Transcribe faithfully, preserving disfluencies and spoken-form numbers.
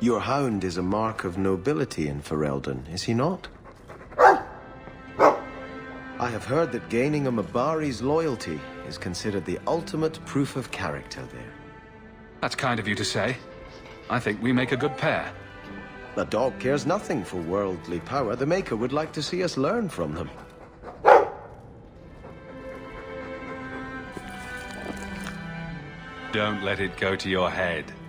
Your hound is a mark of nobility in Ferelden, is he not? I have heard that gaining a Mabari's loyalty is considered the ultimate proof of character there. That's kind of you to say. I think we make a good pair. The dog cares nothing for worldly power. The Maker would like to see us learn from them. Don't let it go to your head.